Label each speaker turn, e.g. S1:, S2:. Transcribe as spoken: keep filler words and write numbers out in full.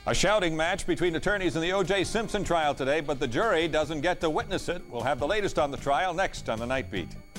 S1: A shouting match between attorneys in the O J Simpson trial today, but the jury doesn't get to witness it. We'll have the latest on the trial next on the Night Beat.